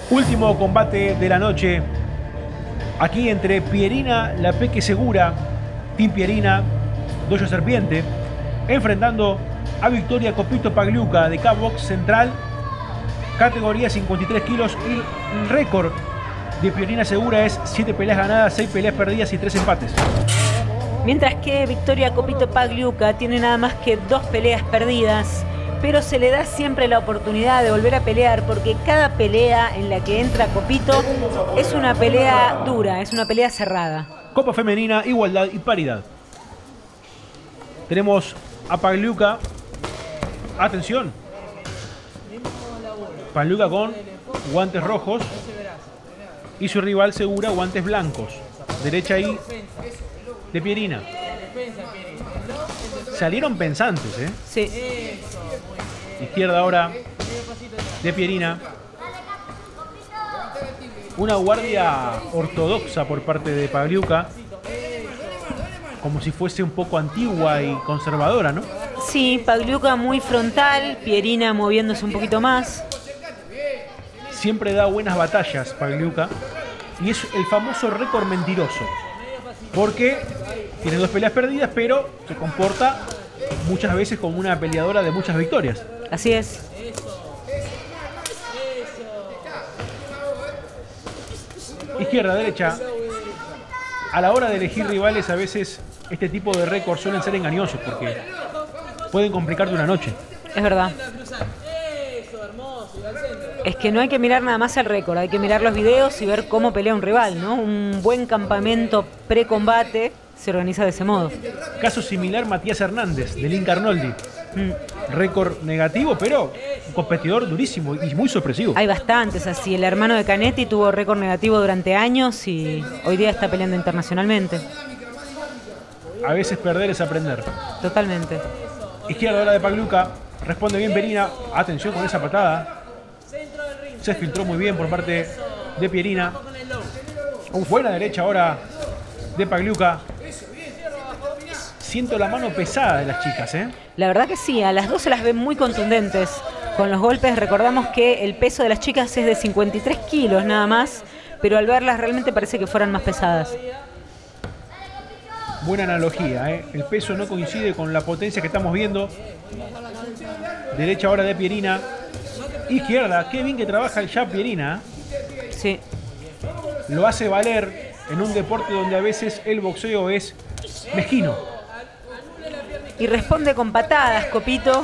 Último combate de la noche. Aquí entre Pierina, la Peque Segura, Team Pierina, Dojo Serpiente, enfrentando a Victoria Copito Pagliuca de K-Box Central, categoría 53 kilos, y el récord de Pierina Segura es 7 peleas ganadas, 6 peleas perdidas y 3 empates. Mientras que Victoria Copito Pagliuca tiene nada más que 2 peleas perdidas, pero se le da siempre la oportunidad de volver a pelear, porque cada pelea en la que entra Copito es una pelea dura, es una pelea cerrada. Copa femenina, igualdad y paridad. Tenemos a Pagliuca. Atención. Pagliuca con guantes rojos y su rival Segura guantes blancos. Derecha ahí de Pierina. Salieron pensantes, ¿eh? Sí. Izquierda ahora de Pierina. Una guardia ortodoxa por parte de Pagliuca, como si fuese un poco antigua y conservadora, ¿no? Sí, Pagliuca muy frontal, Pierina moviéndose un poquito más. Siempre da buenas batallas Pagliuca, y es el famoso récord mentiroso, porque tiene 2 peleas perdidas, pero se comporta muchas veces como una peleadora de muchas victorias. Así es. Izquierda, derecha. A la hora de elegir rivales, a veces este tipo de récords suelen ser engañosos porque pueden complicarte una noche. Es verdad. Es que no hay que mirar nada más el récord, hay que mirar los videos y ver cómo pelea un rival, ¿no? Un buen campamento pre-combate se organiza de ese modo. Caso similar Matías Hernández, de Link Arnoldi. Récord negativo, pero un competidor durísimo y muy sorpresivo. Hay bastantes así. El hermano de Canetti tuvo récord negativo durante años y hoy día está peleando internacionalmente. A veces perder es aprender. Totalmente. Izquierda ahora de Pagliuca. Responde bien Pierina. Atención con esa patada. Se filtró muy bien por parte de Pierina. Buena derecha ahora de Pagliuca. Siento la mano pesada de las chicas, ¿eh? La verdad que sí, a las dos se las ven muy contundentes con los golpes. Recordamos que el peso de las chicas es de 53 kilos nada más, pero al verlas realmente parece que fueran más pesadas. Buena analogía, ¿eh? El peso no coincide con la potencia que estamos viendo. Derecha ahora de Pierina. Izquierda, qué bien que trabaja ya Pierina. Sí. Lo hace valer en un deporte donde a veces el boxeo es mezquino. Y responde con patadas, Copito.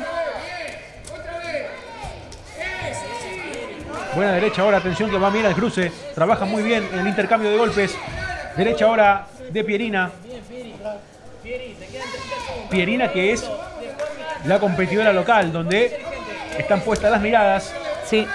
Buena derecha ahora, atención que va bien al cruce. Trabaja muy bien en el intercambio de golpes. Derecha ahora de Pierina. Pierina, que es la competidora local, donde están puestas las miradas. Sí.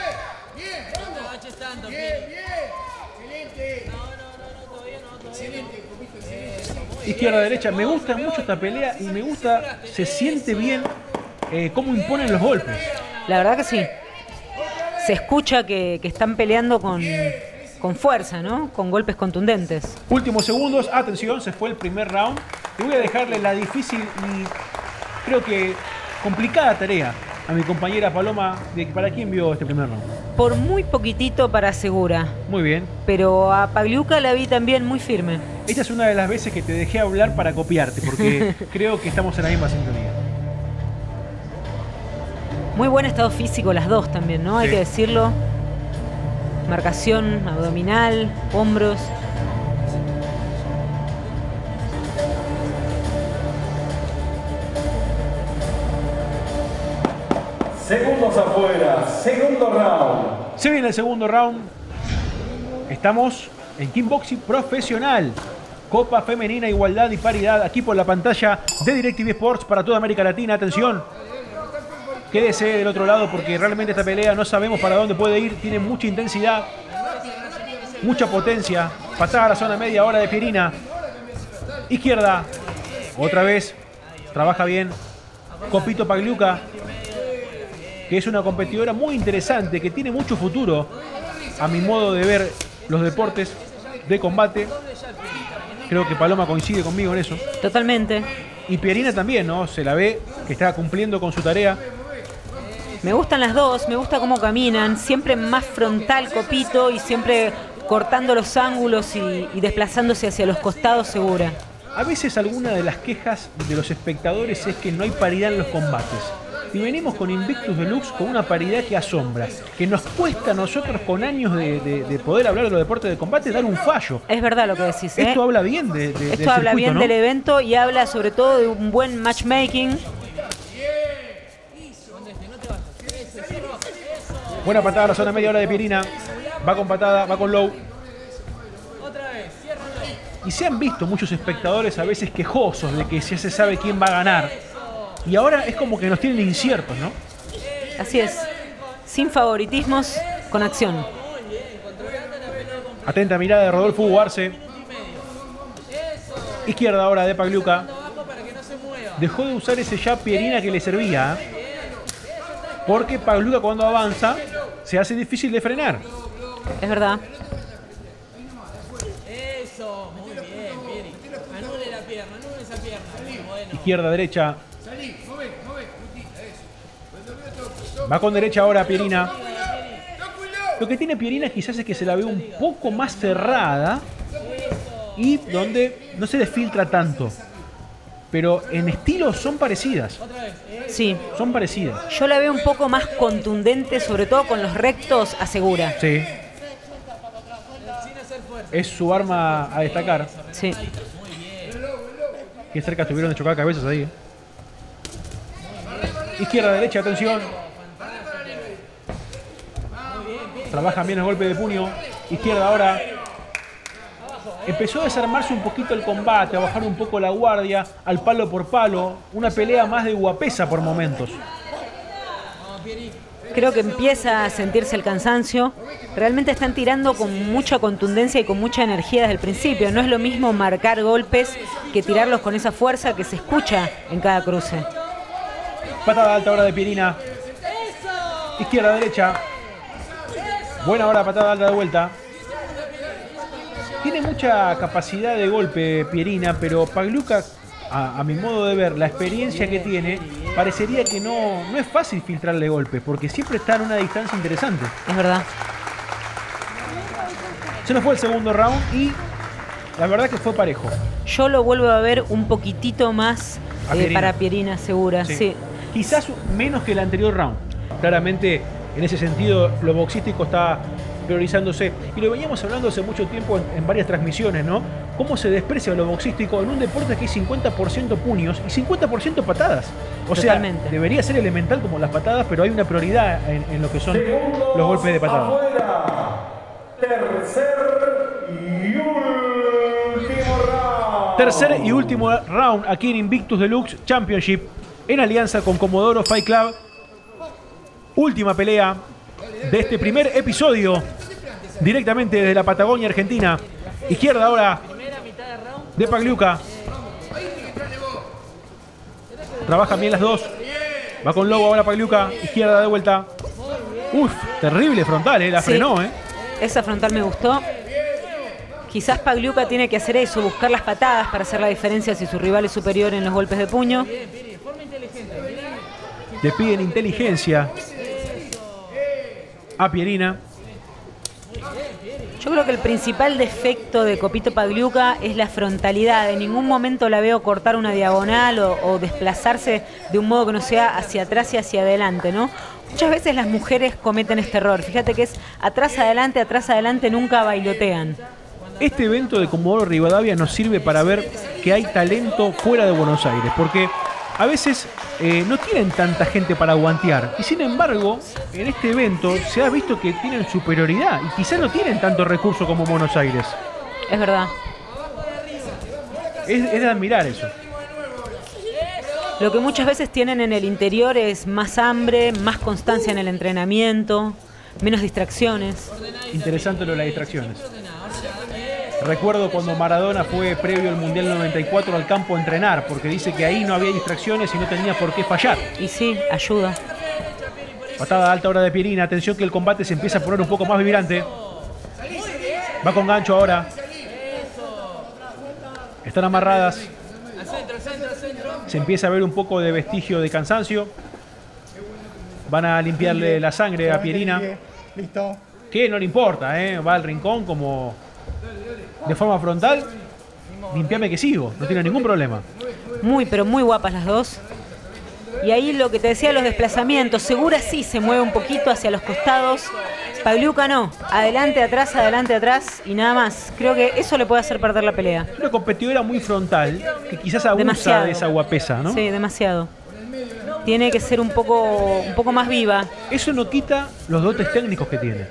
Izquierda, derecha. Me gusta mucho esta pelea y me gusta, se siente bien cómo imponen los golpes. La verdad que sí. Se escucha que están peleando con fuerza, ¿no? Con golpes contundentes. Últimos segundos. Atención, se fue el primer round. Y voy a dejarle la difícil y creo que complicada tarea a mi compañera Paloma de para quién vio este primer round. Por muy poquitito para Segura. Muy bien. Pero a Pagliuca la vi también muy firme. Esta es una de las veces que te dejé hablar para copiarte, porque creo que estamos en la misma sintonía. Muy buen estado físico las dos también, ¿no? Sí. Hay que decirlo. Marcación abdominal, hombros. Segundos afuera, segundo round. Se viene el segundo round. Estamos en kickboxing profesional. Copa femenina, igualdad y paridad. Aquí por la pantalla de DirecTV Sports para toda América Latina. Atención. Quédese del otro lado porque realmente esta pelea no sabemos para dónde puede ir. Tiene mucha intensidad, mucha potencia. Patada a la zona media ahora de Pierina. Izquierda. Otra vez. Trabaja bien Copito Pagliuca, que es una competidora muy interesante, que tiene mucho futuro a mi modo de ver los deportes de combate. Creo que Paloma coincide conmigo en eso. Totalmente. Y Pierina también, ¿no? Se la ve que está cumpliendo con su tarea. Me gustan las dos, me gusta cómo caminan, siempre más frontal Copito y siempre cortando los ángulos y desplazándose hacia los costados segura. A veces alguna de las quejas de los espectadores es que no hay paridad en los combates. Y venimos con Invictus Deluxe con una paridad que asombra, que nos cuesta a nosotros con años de poder hablar de los deportes de combate dar un fallo. Es verdad lo que decís, ¿eh? Esto habla bien del Esto habla circuito, bien, ¿no? del evento y habla sobre todo de un buen matchmaking. Buena patada a la zona media hora de Pierina. Va con patada, va con low. Y se han visto muchos espectadores a veces quejosos de que ya se sabe quién va a ganar. Y ahora es como que nos tienen inciertos, ¿no? Así es. Sin favoritismos, con acción. Atenta mirada de Rodolfo Hugo Arce. Izquierda ahora de Pagliuca. Dejó de usar ese jab Pierina que le servía. Porque Pagliuca cuando avanza se hace difícil de frenar. Es verdad. Eso, muy bien, Pieri. Anule la pierna, anule esa pierna. Muy bueno. Izquierda, derecha. Va con derecha ahora Pierina. Lo que tiene Pierina quizás es que se la ve un poco más cerrada y donde no se desfiltra tanto. Pero en estilo son parecidas. Sí. Son parecidas. Yo la veo un poco más contundente, sobre todo con los rectos, asegura. Sí. Es su arma a destacar. Sí. Qué cerca estuvieron de chocar cabezas ahí. Izquierda, derecha, atención. Trabajan bien el golpe de puño. Izquierda ahora. Empezó a desarmarse un poquito el combate, a bajar un poco la guardia, al palo por palo. Una pelea más de guapesa por momentos. Creo que empieza a sentirse el cansancio. Realmente están tirando con mucha contundencia y con mucha energía desde el principio. No es lo mismo marcar golpes que tirarlos con esa fuerza que se escucha en cada cruce. Patada alta ahora de Pierina. Izquierda, derecha. Buena ahora patada alta de vuelta. Tiene mucha capacidad de golpe Pierina, pero Pagliuca, a mi modo de ver, la experiencia que tiene, parecería que no es fácil filtrarle golpes, porque siempre está en una distancia interesante. Es verdad. Se nos fue el segundo round y la verdad que fue parejo. Yo lo vuelvo a ver un poquitito más Pierina. para Pierina, segura. Sí. Sí. Quizás menos que el anterior round. Claramente, en ese sentido, lo boxístico está priorizándose. Y lo veníamos hablando hace mucho tiempo en varias transmisiones, ¿no? Cómo se desprecia lo boxístico en un deporte que es 50% puños y 50% patadas. O Totalmente. sea, debería ser elemental como las patadas, pero hay una prioridad en lo que son los golpes de patada. Afuera. Tercer y último round. Tercer y último round aquí en Invictus Deluxe Championship en alianza con Comodoro Fight Club. Última pelea de este primer episodio directamente desde la Patagonia Argentina. Izquierda ahora de Pagliuca. Trabajan bien las dos. Va con Lobo ahora Pagliuca. Izquierda de vuelta. Uf, terrible frontal, la Sí. frenó, Esa frontal me gustó. Quizás Pagliuca tiene que hacer eso, buscar las patadas para hacer la diferencia si su rival es superior en los golpes de puño. Le piden inteligencia a Pierina. Yo creo que el principal defecto de Copito Pagliuca es la frontalidad. En ningún momento la veo cortar una diagonal o desplazarse de un modo que no sea hacia atrás y hacia adelante, ¿no? Muchas veces las mujeres cometen este error. Fíjate que es atrás, adelante, nunca bailotean. Este evento de Comodoro Rivadavia nos sirve para ver que hay talento fuera de Buenos Aires, porque a veces no tienen tanta gente para guantear. Y sin embargo, en este evento se ha visto que tienen superioridad y quizás no tienen tanto recurso como Buenos Aires. Es verdad. Es de admirar eso. Lo que muchas veces tienen en el interior es más hambre, más constancia en el entrenamiento, menos distracciones. Interesante lo de las distracciones. Recuerdo cuando Maradona fue previo al Mundial 94 al campo a entrenar, porque dice que ahí no había distracciones y no tenía por qué fallar. Y sí, ayuda. Patada alta ahora de Pierina. Atención que el combate se empieza a poner un poco más vibrante. Va con gancho ahora. Están amarradas. Se empieza a ver un poco de vestigio de cansancio. Van a limpiarle la sangre a Pierina. Listo. Que no le importa, ¿eh? Va al rincón como de forma frontal. Limpiame que sigo, no tiene ningún problema. Muy, pero muy guapas las dos. Y ahí lo que te decía, los desplazamientos. Segura sí se mueve un poquito hacia los costados. Pagliuca no. Adelante, atrás y nada más. Creo que eso le puede hacer perder la pelea. Una competidora muy frontal, que quizás abusa Demasiado. de esa guapesa, ¿no? Sí, demasiado. Tiene que ser un poco más viva. Eso no quita los dotes técnicos que tiene.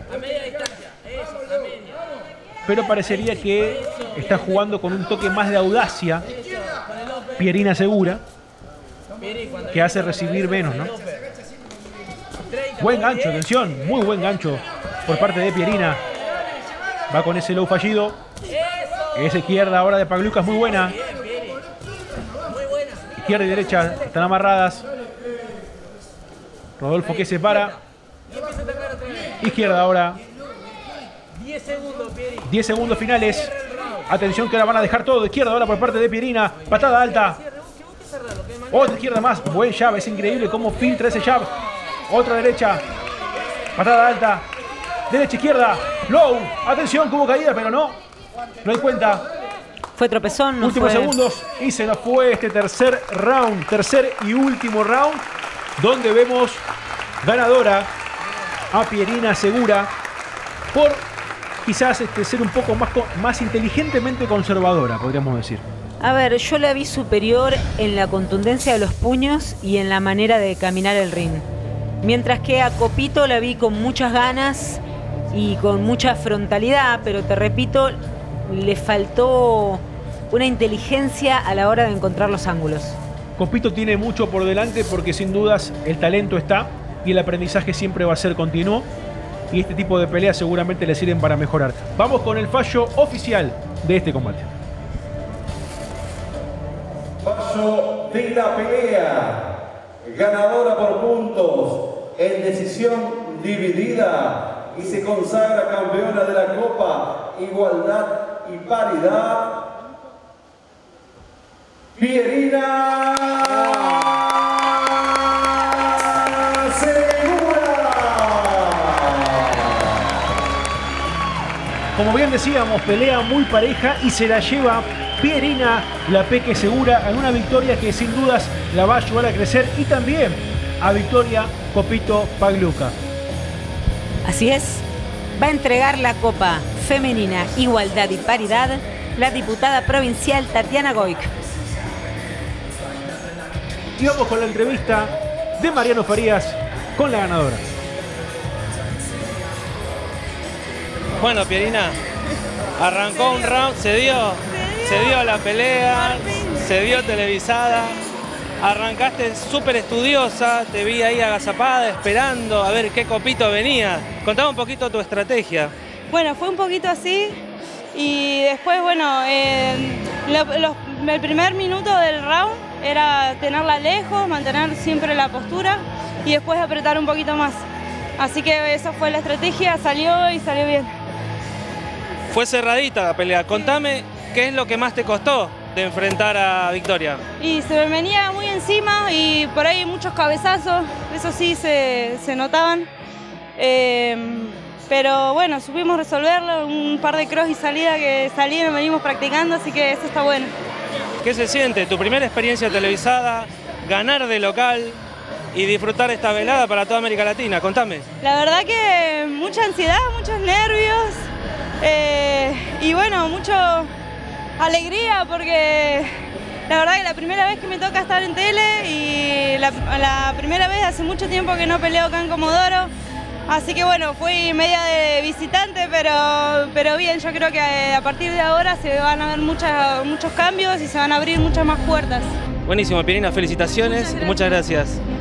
Pero parecería que está jugando con un toque más de audacia Pierina Segura, que hace recibir menos, ¿no? Buen gancho, atención, muy buen gancho por parte de Pierina. Va con ese low fallido. Esa izquierda ahora de Pagliuca es muy buena. Izquierda y derecha están amarradas. Rodolfo que se para. Izquierda ahora. 10 segundos finales. Atención que ahora van a dejar todo de izquierda ahora por parte de Pierina. Patada alta. Otra izquierda más. Buen jab. Es increíble cómo filtra ese jab. Otra derecha. Patada alta. Derecha, izquierda. Low. Atención, que hubo caída, pero no. No hay cuenta. Fue tropezón. No Últimos fue... segundos. Y se nos fue este tercer round. Tercer y último round. Donde vemos ganadora a Pierina Segura. Por quizás ser un poco más inteligentemente conservadora, podríamos decir. A ver, yo la vi superior en la contundencia de los puños y en la manera de caminar el ring. Mientras que a Copito la vi con muchas ganas y con mucha frontalidad, pero te repito, le faltó una inteligencia a la hora de encontrar los ángulos. Copito tiene mucho por delante porque sin dudas el talento está y el aprendizaje siempre va a ser continuo. Y este tipo de peleas seguramente le sirven para mejorar. Vamos con el fallo oficial de este combate. Fallo de la pelea. Ganadora por puntos en decisión dividida y se consagra campeona de la Copa Igualdad y Paridad, Pierina Segura. Como bien decíamos, pelea muy pareja y se la lleva Pierina la Peque Segura en una victoria que sin dudas la va a ayudar a crecer y también a Victoria Copito Pagliuca. Así es, va a entregar la Copa Femenina Igualdad y Paridad la diputada provincial Tatiana Goic. Y vamos con la entrevista de Mariano Farías con la ganadora. Bueno, Pierina, arrancó un round, se dio la pelea, se dio televisada. Arrancaste súper estudiosa, te vi ahí agazapada, esperando a ver qué Copito venía. Contame un poquito tu estrategia. Bueno, fue un poquito así y después, bueno, el primer minuto del round era tenerla lejos, mantener siempre la postura y después apretar un poquito más. Así que esa fue la estrategia, salió y salió bien. Fue cerradita la pelea. Contame qué es lo que más te costó de enfrentar a Victoria. Y se me venía muy encima y por ahí muchos cabezazos, eso sí se notaban. Pero bueno, supimos resolverlo, un par de cross y salida que salieron, venimos practicando, así que eso está bueno. ¿Qué se siente? Tu primera experiencia televisada, ganar de local y disfrutar esta velada para toda América Latina. Contame. La verdad que mucha ansiedad, muchos nervios y bueno, mucha alegría porque la verdad que la primera vez que me toca estar en tele y la primera vez hace mucho tiempo que no peleo acá en Comodoro. Así que bueno, fui media de visitante, pero bien, yo creo que a partir de ahora se van a ver muchos cambios y se van a abrir muchas más puertas. Buenísimo, Pierina, felicitaciones y muchas gracias.